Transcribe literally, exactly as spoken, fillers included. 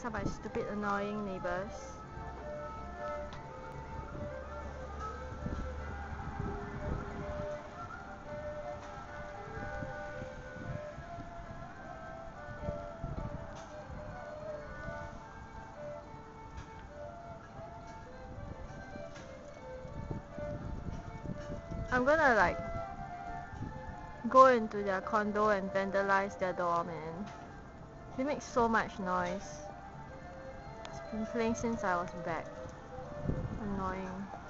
These are my stupid annoying neighbours. I'm gonna like go into their condo and vandalize their door, man. They make so much noise. It's been playing since I was back. Annoying.